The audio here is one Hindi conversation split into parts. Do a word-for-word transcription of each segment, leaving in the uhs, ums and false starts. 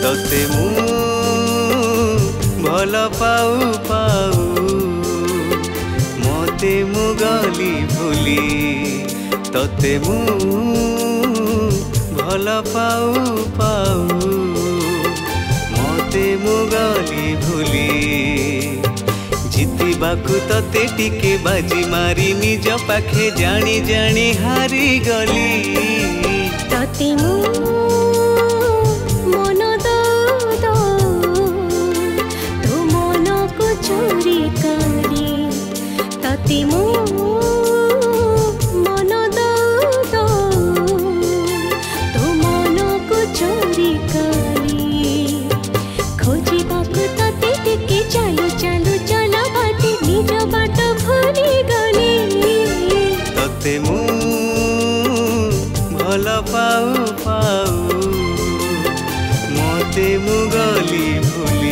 तते मु भल पाऊ पाऊ मते मु गली भूली तते मु भल पाऊ पाऊ मते मु गली भूली जीतिबाकू तते टिके बाजी मारी निज पाखे जानी जानी हारी गली तते मु मन दो दो तो मन को चोरी करी तते मु मन दो दो तो मन को चोरी करी खोजी बाकू तते टिके चालू चालू चला बाटे निज बाट भूली गली तते मु भल पाऊ पाऊ मते मु गली भूली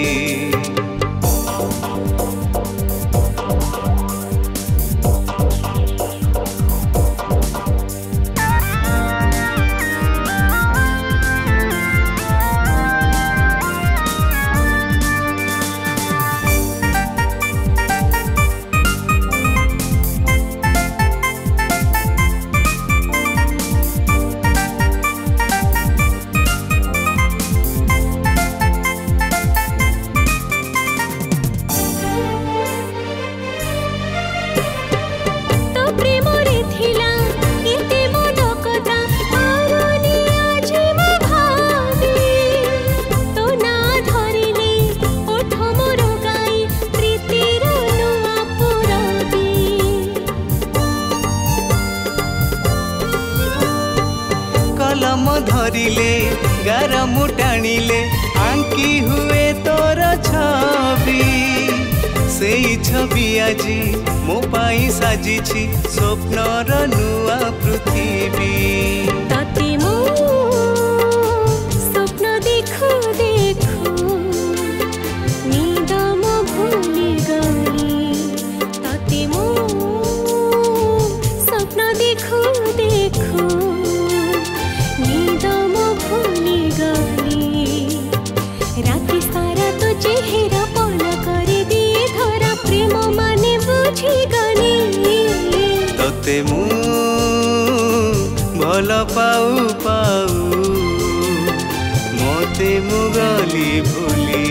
कलम धरिले गार मुटाणिले आंकी हुए तोर छवि से छवि आज मो पाई साजिछि स्वप्नर नुआ पृथ्वी तते मु स्वप्न देखो देखो नींद मो भूली गली तते मु स्वप्न देखो देखो नींद मो भूली गली राति सारा तो चेहरा पल कर दिए धरा प्रेम माने बुझी गली तते मु भल पाऊ पाऊ मते मु गली भूली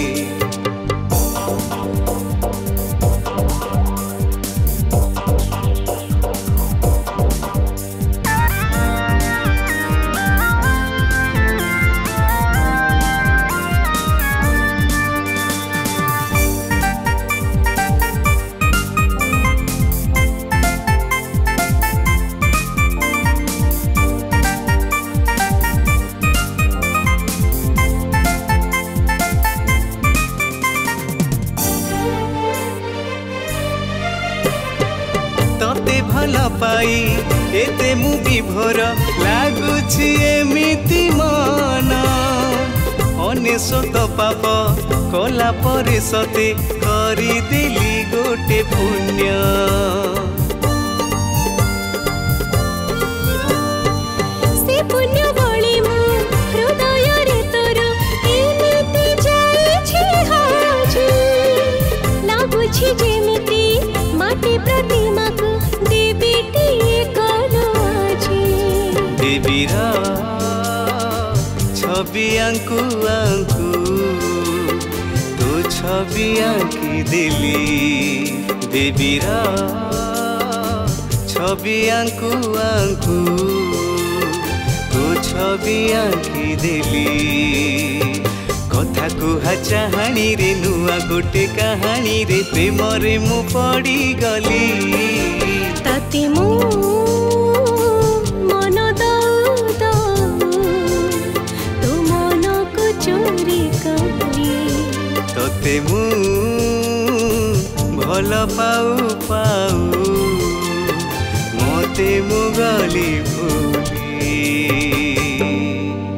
तते भल पाई एते मु विभोर लागुछि एमिति मन अनेशत पाप कला परे सते करी देली गोटे पुण्य से पुण्य बळी मु हृदय रे तोर एमिति जाइछि हाजी लागुछि जेमिति माटी प्रतिमा को देवीटी कलो आजी देवीरा छवि आंकु आंकु तो छवि आंकी देली देवीरा छवि आंकु आंकु तो छवि आंकी देली कथा कुहा चाहाणी रे नुआ गोटे कहानी रे प्रेम रे मु पड़ी गली तते मु मन दो दो तो मन को चोरी करी तते मु भल पाऊ पाऊ मते मु गली भूली।